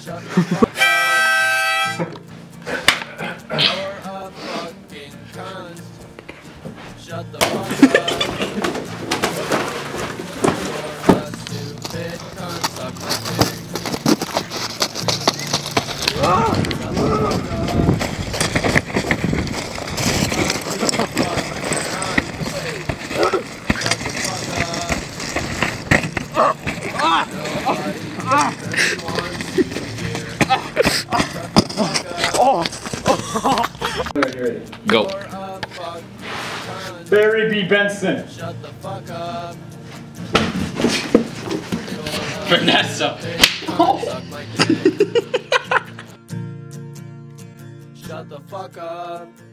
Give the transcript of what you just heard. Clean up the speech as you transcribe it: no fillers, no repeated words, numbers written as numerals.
Shut the fuck up. You're a fucking cunt. Shut the fuck up. You're a stupid cunt. Suck my dick. Shut the fuck Go. Barry B. Benson. Shut the fuck up. Vanessa. Suck my dick. Shut the fuck up.